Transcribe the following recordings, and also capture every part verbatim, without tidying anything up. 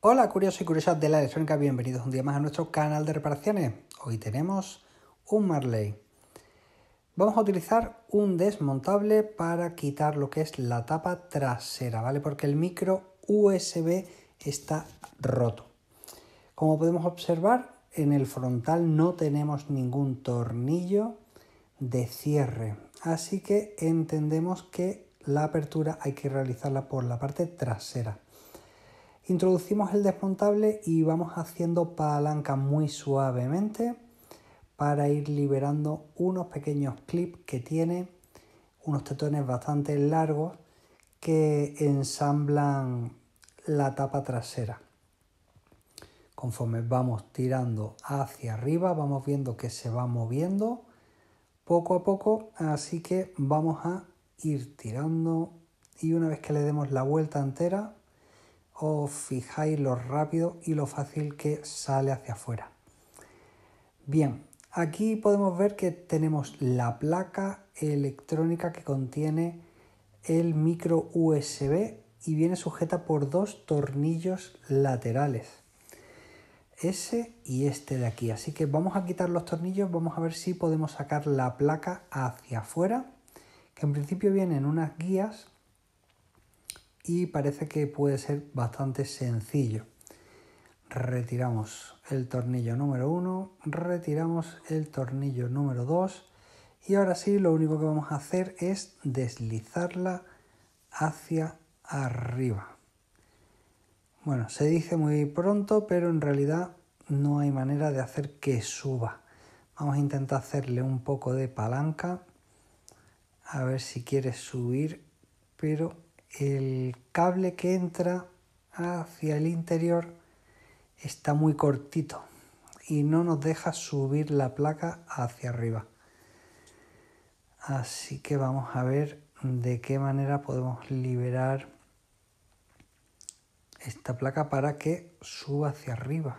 Hola curiosos y curiosas de la electrónica, bienvenidos un día más a nuestro canal de reparaciones. Hoy tenemos un Marley. Vamos a utilizar un desmontable para quitar lo que es la tapa trasera, ¿vale? Porque el micro U S B está roto. Como podemos observar, en el frontal no tenemos ningún tornillo de cierre, así que entendemos que la apertura hay que realizarla por la parte trasera. Introducimos el desmontable y vamos haciendo palanca muy suavemente para ir liberando unos pequeños clips que tiene, unos tetones bastante largos que ensamblan la tapa trasera. Conforme vamos tirando hacia arriba, vamos viendo que se va moviendo poco a poco, así que vamos a ir tirando y una vez que le demos la vuelta entera, os fijáis lo rápido y lo fácil que sale hacia afuera. Bien, aquí podemos ver que tenemos la placa electrónica que contiene el micro U S B y viene sujeta por dos tornillos laterales, ese y este de aquí. Así que vamos a quitar los tornillos, vamos a ver si podemos sacar la placa hacia afuera, que en principio vienen unas guías y parece que puede ser bastante sencillo. Retiramos el tornillo número uno, retiramos el tornillo número dos y ahora sí lo único que vamos a hacer es deslizarla hacia arriba. Bueno, se dice muy pronto, pero en realidad no hay manera de hacer que suba. Vamos a intentar hacerle un poco de palanca, a ver si quiere subir, pero el cable que entra hacia el interior está muy cortito y no nos deja subir la placa hacia arriba. Así que vamos a ver de qué manera podemos liberar esta placa para que suba hacia arriba.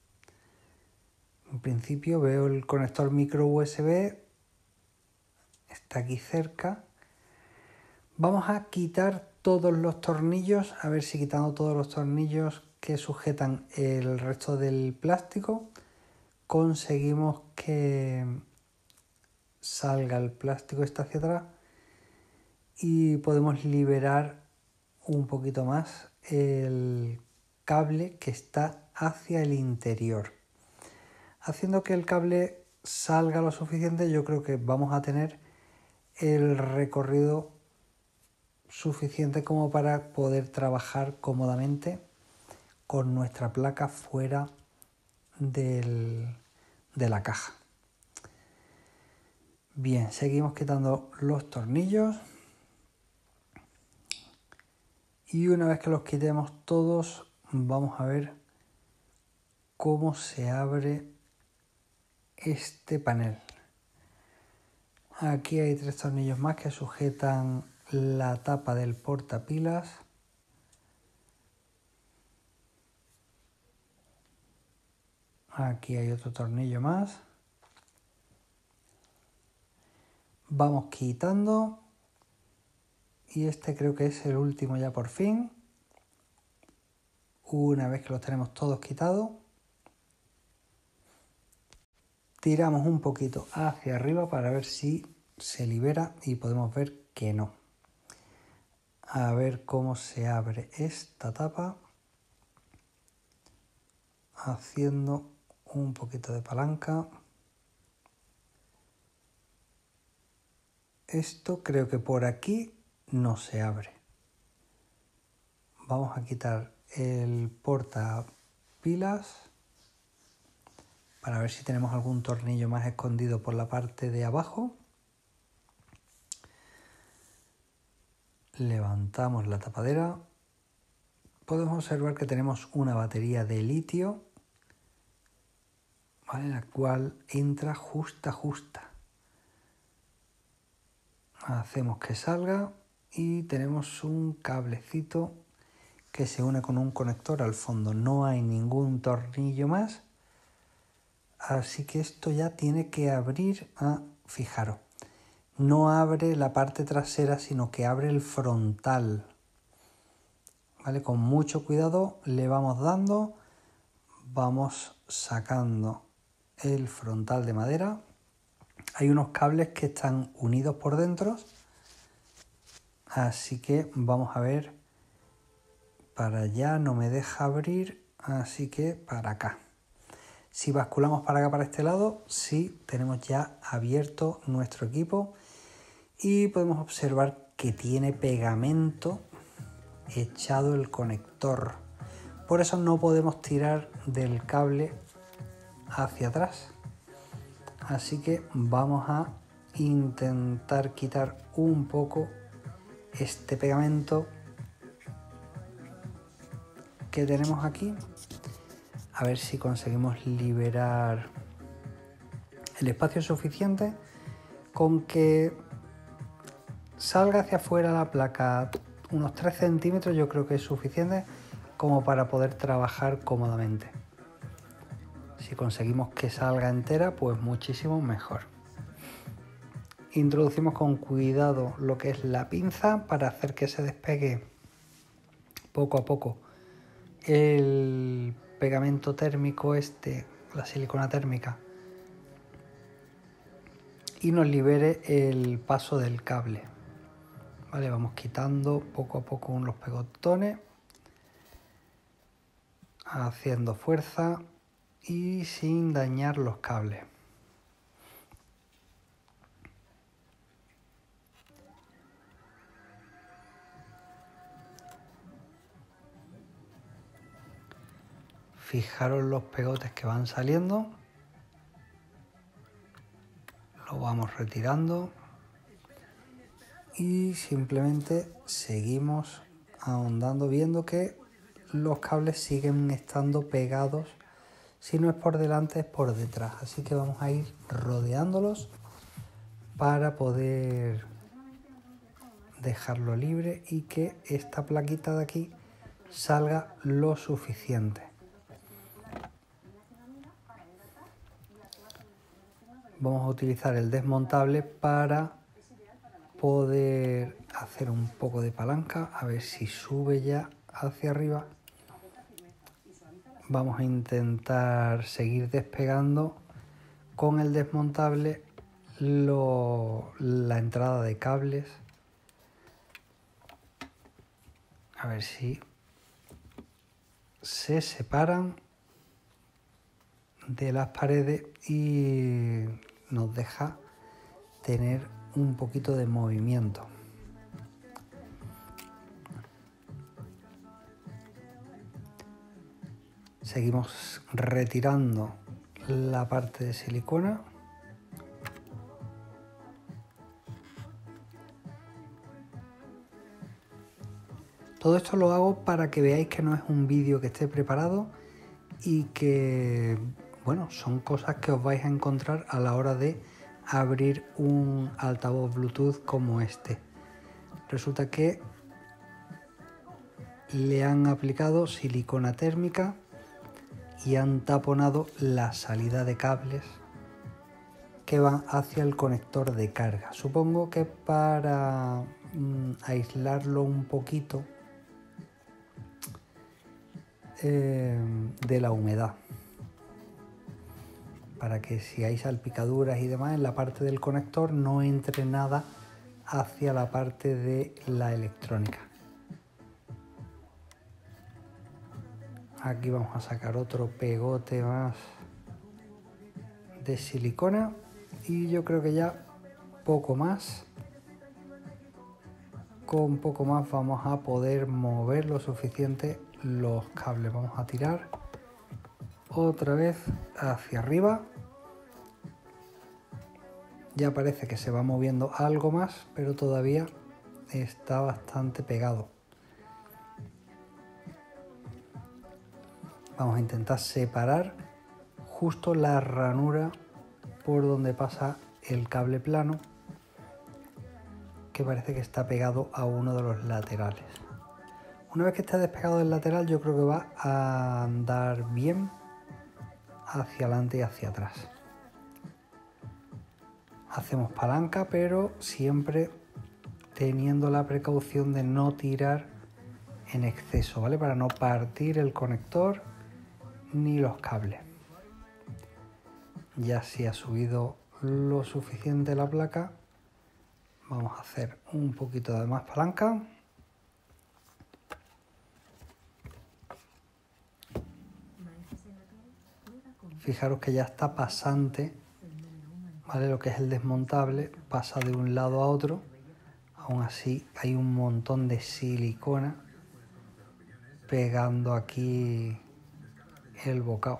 En principio veo el conector micro U S B, está aquí cerca. Vamos a quitar todos los tornillos, a ver si quitando todos los tornillos que sujetan el resto del plástico conseguimos que salga el plástico este hacia atrás y podemos liberar un poquito más el cable que está hacia el interior. Haciendo que el cable salga lo suficiente, yo creo que vamos a tener el recorrido suficiente como para poder trabajar cómodamente con nuestra placa fuera del, de la caja. Bien, seguimos quitando los tornillos y una vez que los quitemos todos vamos a ver cómo se abre este panel. Aquí hay tres tornillos más que sujetan la tapa del portapilas. Aquí hay otro tornillo más. Vamos quitando. Y este creo que es el último ya por fin. Una vez que los tenemos todos quitados, tiramos un poquito hacia arriba para ver si se libera y podemos ver que no. A ver cómo se abre esta tapa. Haciendo un poquito de palanca. Esto creo que por aquí no se abre. Vamos a quitar el portapilas para ver si tenemos algún tornillo más escondido por la parte de abajo. Levantamos la tapadera. Podemos observar que tenemos una batería de litio, ¿vale? La cual entra justa, justa. Hacemos que salga y tenemos un cablecito que se une con un conector al fondo. No hay ningún tornillo más. Así que esto ya tiene que abrir. Ah, fijaros. No abre la parte trasera, sino que abre el frontal. ¿vale? Con mucho cuidado le vamos dando, vamos sacando el frontal de madera. Hay unos cables que están unidos por dentro, así que vamos a ver, para allá no me deja abrir, así que para acá. Si basculamos para acá, para este lado, sí, tenemos ya abierto nuestro equipo y podemos observar que tiene pegamento echado el conector. Por eso no podemos tirar del cable hacia atrás. Así que vamos a intentar quitar un poco este pegamento que tenemos aquí. A ver si conseguimos liberar el espacio suficiente con que salga hacia afuera la placa unos tres centímetros. Yo creo que es suficiente como para poder trabajar cómodamente. Si conseguimos que salga entera, pues muchísimo mejor. Introducimos con cuidado lo que es la pinza para hacer que se despegue poco a poco el pegamento térmico este, la silicona térmica, y nos libere el paso del cable. Vale, vamos quitando poco a poco los pegotones, haciendo fuerza y sin dañar los cables. Fijaros los pegotes que van saliendo. Lo vamos retirando y simplemente seguimos ahondando, viendo que los cables siguen estando pegados. Si no es por delante, es por detrás. Así que vamos a ir rodeándolos para poder dejarlo libre y que esta plaquita de aquí salga lo suficiente. Vamos a utilizar el desmontable para poder hacer un poco de palanca, a ver si sube ya hacia arriba. Vamos a intentar seguir despegando con el desmontable lo, la entrada de cables. A ver si se separan de las paredes y nos deja tener un poquito de movimiento. Seguimos retirando la parte de silicona. Todo esto lo hago para que veáis que no es un vídeo que esté preparado y que, bueno, son cosas que os vais a encontrar a la hora de abrir un altavoz Bluetooth como este. Resulta que le han aplicado silicona térmica y han taponado la salida de cables que van hacia el conector de carga. Supongo que para mm, aislarlo un poquito eh, de la humedad, para que si hay salpicaduras y demás en la parte del conector no entre nada hacia la parte de la electrónica. Aquí vamos a sacar otro pegote más de silicona y yo creo que ya poco más. Con poco más vamos a poder mover lo suficiente los cables. Vamos a tirar otra vez hacia arriba. Ya parece que se va moviendo algo más, pero todavía está bastante pegado. Vamos a intentar separar justo la ranura por donde pasa el cable plano, que parece que está pegado a uno de los laterales. Una vez que esté despegado del lateral, yo creo que va a andar bien hacia adelante y hacia atrás. Hacemos palanca, pero siempre teniendo la precaución de no tirar en exceso, ¿vale? Para no partir el conector ni los cables. Ya si ha subido lo suficiente la placa, vamos a hacer un poquito de más palanca. Fijaros que ya está pasante, ¿vale? Lo que es el desmontable pasa de un lado a otro. Aún así hay un montón de silicona pegando aquí el bocado.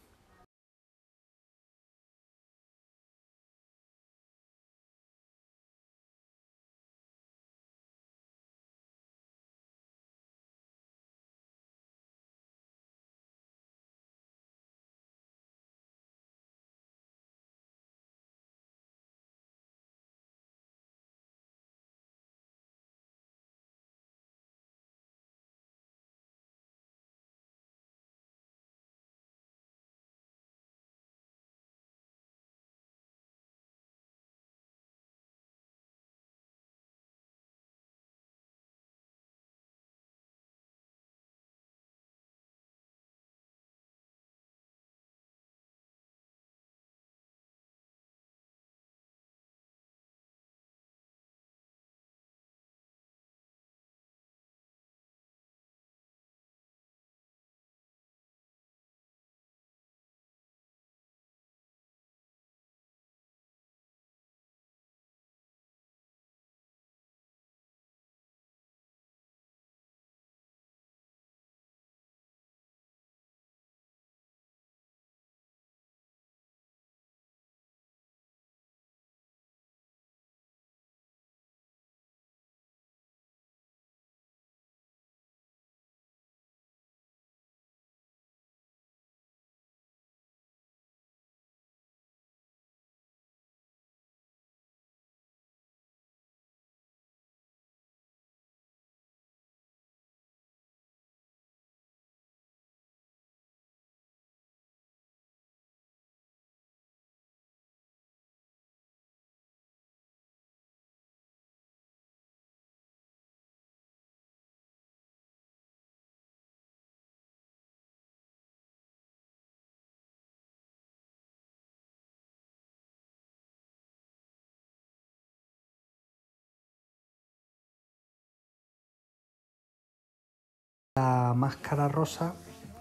La máscara rosa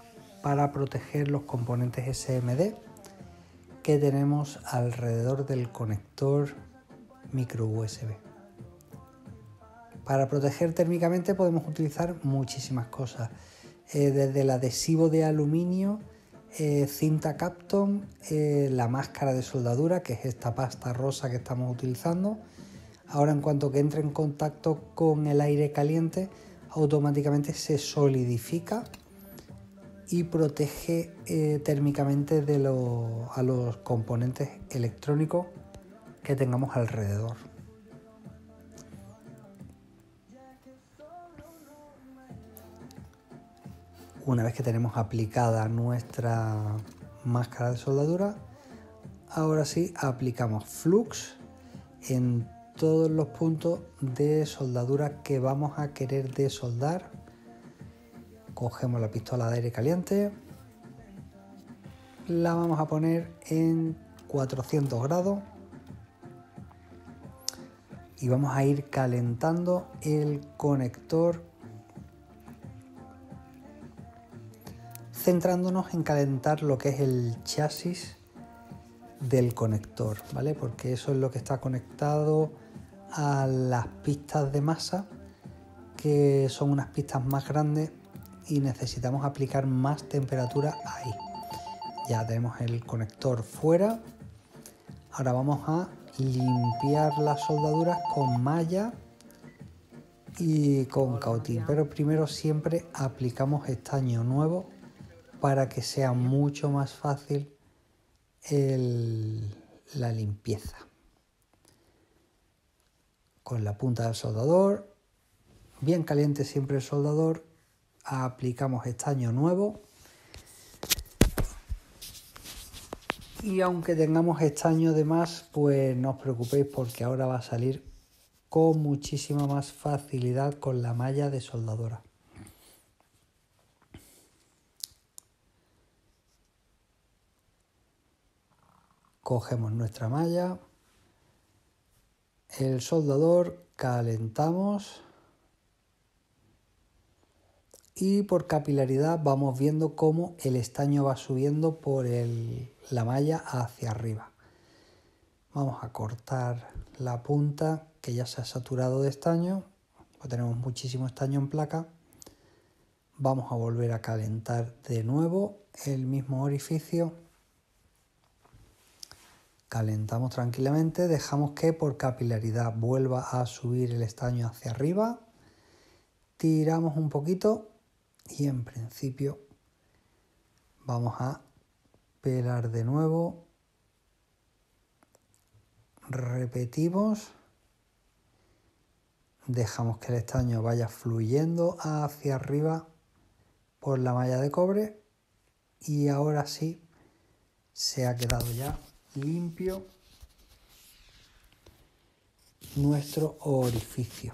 para proteger los componentes S M D que tenemos alrededor del conector micro U S B. Para proteger térmicamente podemos utilizar muchísimas cosas, eh, desde el adhesivo de aluminio, eh, cinta Kapton, eh, la máscara de soldadura, que es esta pasta rosa que estamos utilizando. Ahora, en cuanto que entre en contacto con el aire caliente, automáticamente se solidifica y protege eh, térmicamente de lo, a los componentes electrónicos que tengamos alrededor. Una vez que tenemos aplicada nuestra máscara de soldadura, ahora sí aplicamos flux en todos los puntos de soldadura que vamos a querer desoldar. Cogemos la pistola de aire caliente, la vamos a poner en cuatrocientos grados y vamos a ir calentando el conector, centrándonos en calentar lo que es el chasis del conector, ¿vale? Porque eso es lo que está conectado a las pistas de masa, que son unas pistas más grandes y necesitamos aplicar más temperatura ahí. Ya tenemos el conector fuera. Ahora vamos a limpiar las soldaduras con malla y con cautín, pero primero siempre aplicamos estaño nuevo para que sea mucho más fácil el, la limpieza. Con la punta del soldador, bien caliente siempre el soldador, aplicamos estaño nuevo y aunque tengamos estaño de más, pues no os preocupéis porque ahora va a salir con muchísima más facilidad con la malla de soldadura. Cogemos nuestra malla, el soldador, calentamos y por capilaridad vamos viendo cómo el estaño va subiendo por el, la malla hacia arriba. Vamos a cortar la punta que ya se ha saturado de estaño, pues tenemos muchísimo estaño en placa. Vamos a volver a calentar de nuevo el mismo orificio. Calentamos tranquilamente, dejamos que por capilaridad vuelva a subir el estaño hacia arriba. Tiramos un poquito y en principio vamos a pelar de nuevo. Repetimos. Dejamos que el estaño vaya fluyendo hacia arriba por la malla de cobre y ahora sí se ha quedado ya limpio nuestro orificio.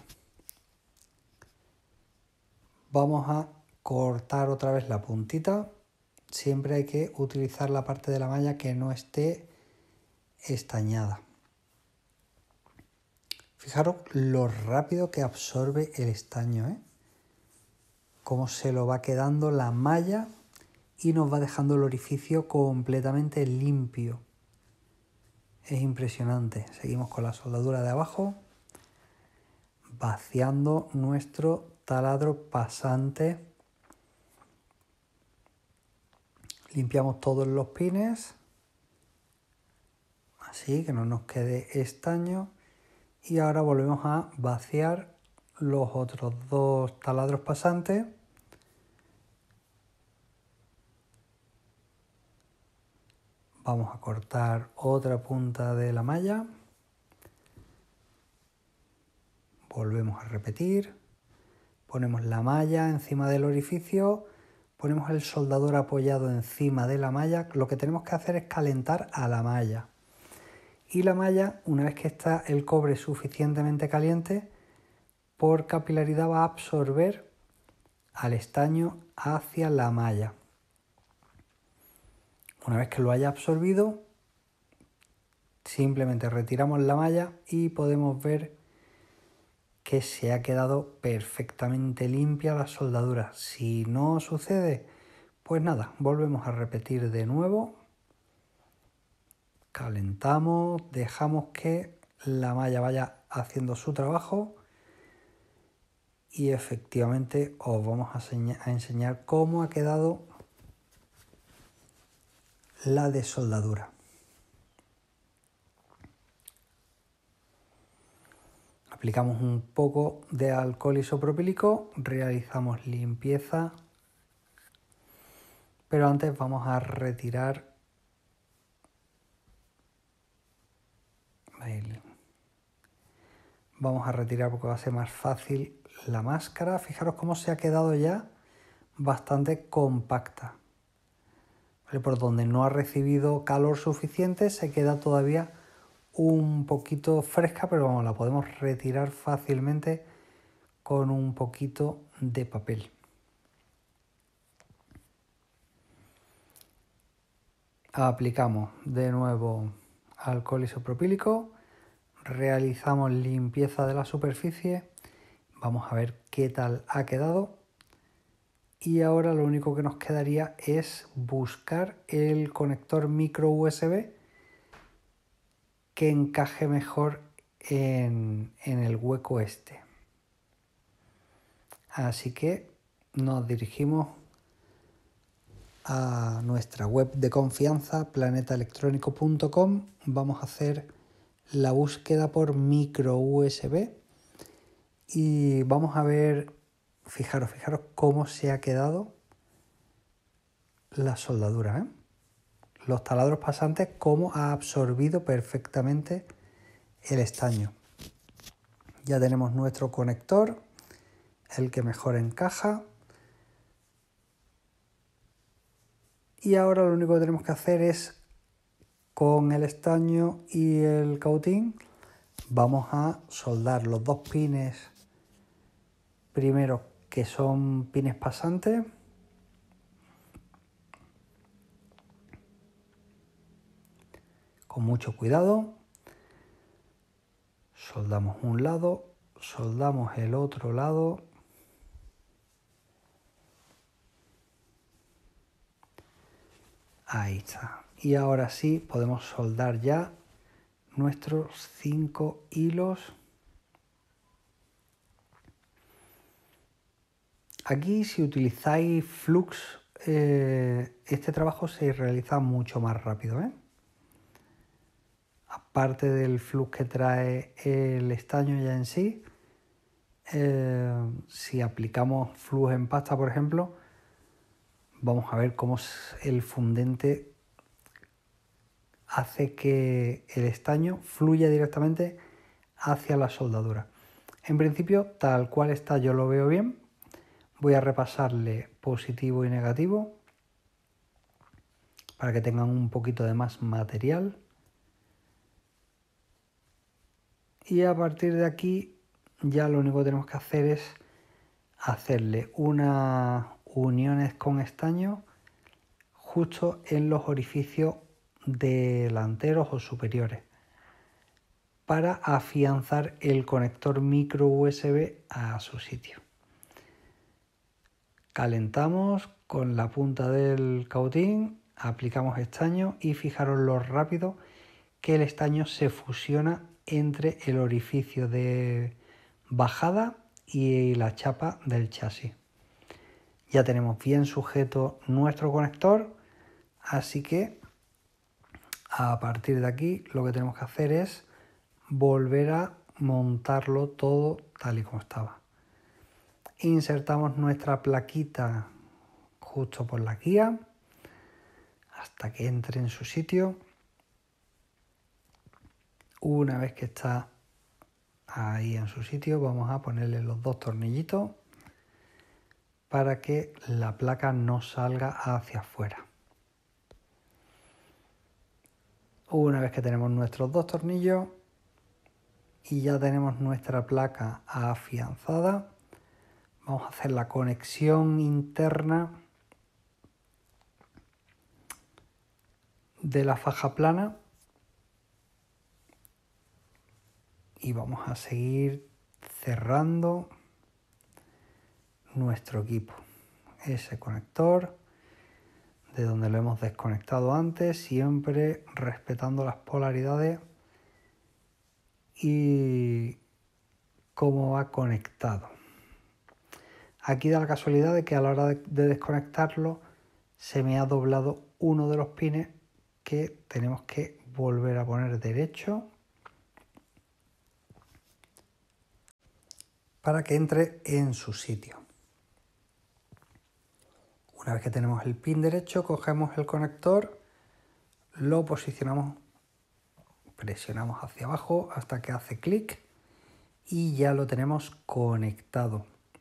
Vamos a cortar otra vez la puntita. Siempre hay que utilizar la parte de la malla que no esté estañada. Fijaros lo rápido que absorbe el estaño, ¿eh? Cómo se lo va quedando la malla y nos va dejando el orificio completamente limpio. Es impresionante. Seguimos con la soldadura de abajo, vaciando nuestro taladro pasante. Limpiamos todos los pines, así que no nos quede estaño. Y ahora volvemos a vaciar los otros dos taladros pasantes. Vamos a cortar otra punta de la malla. Volvemos a repetir. Ponemos la malla encima del orificio. Ponemos el soldador apoyado encima de la malla. Lo que tenemos que hacer es calentar a la malla. Y la malla, una vez que está el cobre suficientemente caliente, por capilaridad va a absorber al estaño hacia la malla. Una vez que lo haya absorbido, simplemente retiramos la malla y podemos ver que se ha quedado perfectamente limpia la soldadura. Si no sucede, pues nada, volvemos a repetir de nuevo. Calentamos, dejamos que la malla vaya haciendo su trabajo y efectivamente os vamos a enseñar cómo ha quedado la desoldadura. Aplicamos un poco de alcohol isopropílico, realizamos limpieza, pero antes vamos a retirar el... vamos a retirar porque va a ser más fácil la máscara. Fijaros cómo se ha quedado ya bastante compacta. ¿Vale? Por donde no ha recibido calor suficiente se queda todavía un poquito fresca, pero vamos, la podemos retirar fácilmente con un poquito de papel. Aplicamos de nuevo alcohol isopropílico, realizamos limpieza de la superficie, vamos a ver qué tal ha quedado y ahora lo único que nos quedaría es buscar el conector micro U S B que encaje mejor en, en el hueco este. Así que nos dirigimos a nuestra web de confianza, planeta electrónico punto com. Vamos a hacer la búsqueda por micro U S B y vamos a ver, fijaros, fijaros cómo se ha quedado la soldadura, ¿eh? Los taladros pasantes, cómo ha absorbido perfectamente el estaño. Ya tenemos nuestro conector, el que mejor encaja. Y ahora lo único que tenemos que hacer es, con el estaño y el cautín, vamos a soldar los dos pines primero, que son pines pasantes. con mucho cuidado. Soldamos un lado, soldamos el otro lado. Ahí está. Y ahora sí podemos soldar ya nuestros cinco hilos. Aquí, si utilizáis Flux, eh, este trabajo se realiza mucho más rápido, ¿eh? Aparte del flux que trae el estaño ya en sí, eh, si aplicamos flux en pasta, por ejemplo, vamos a ver cómo el fundente hace que el estaño fluya directamente hacia la soldadura. En principio, tal cual está, yo lo veo bien. Voy a repasarle positivo y negativo para que tengan un poquito de más material. Y a partir de aquí ya lo único que tenemos que hacer es hacerle unas uniones con estaño justo en los orificios delanteros o superiores para afianzar el conector micro U S B a su sitio. Calentamos con la punta del cautín, aplicamos estaño y fijaros lo rápido que el estaño se fusiona entre el orificio de bajada y la chapa del chasis. Ya tenemos bien sujeto nuestro conector, así que a partir de aquí lo que tenemos que hacer es volver a montarlo todo tal y como estaba. Insertamos nuestra plaquita justo por la guía hasta que entre en su sitio. Una vez que está ahí en su sitio, vamos a ponerle los dos tornillitos para que la placa no salga hacia afuera. Una vez que tenemos nuestros dos tornillos y ya tenemos nuestra placa afianzada, vamos a hacer la conexión interna de la faja plana y vamos a seguir cerrando nuestro equipo. Ese conector de donde lo hemos desconectado antes, siempre respetando las polaridades y cómo va conectado. Aquí da la casualidad de que a la hora de, de desconectarlo se me ha doblado uno de los pines que tenemos que volver a poner derecho para que entre en su sitio. Una vez que tenemos el pin derecho, cogemos el conector, lo posicionamos, presionamos hacia abajo hasta que hace clic y ya lo tenemos conectado.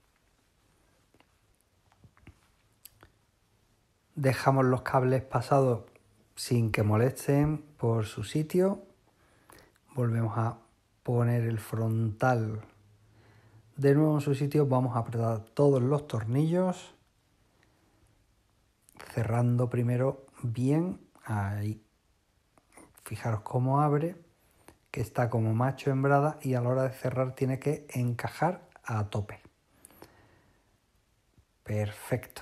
Dejamos los cables pasados sin que molesten por su sitio. Volvemos a poner el frontal de nuevo en su sitio. Vamos a apretar todos los tornillos, cerrando primero bien. Ahí. Fijaros cómo abre, que está como macho hembrada y a la hora de cerrar tiene que encajar a tope. Perfecto.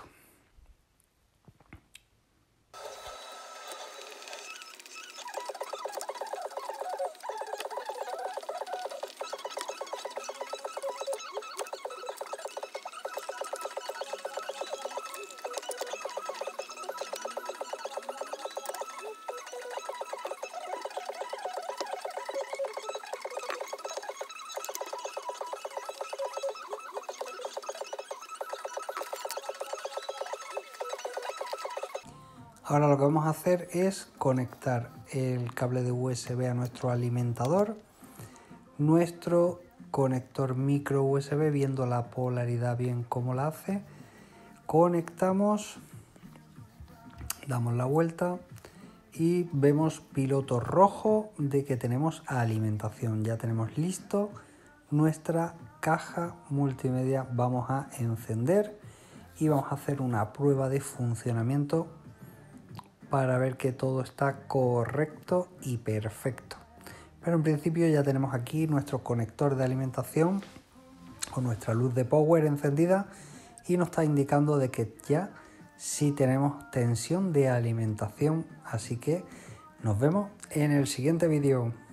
Ahora lo que vamos a hacer es conectar el cable de U S B a nuestro alimentador, nuestro conector micro U S B, viendo la polaridad bien cómo la hace. Conectamos, damos la vuelta y vemos piloto rojo de que tenemos alimentación. Ya tenemos listo nuestra caja multimedia. Vamos a encender y vamos a hacer una prueba de funcionamiento para ver que todo está correcto y perfecto. Pero en principio ya tenemos aquí nuestro conector de alimentación con nuestra luz de power encendida y nos está indicando de que ya sí tenemos tensión de alimentación. Así que nos vemos en el siguiente vídeo.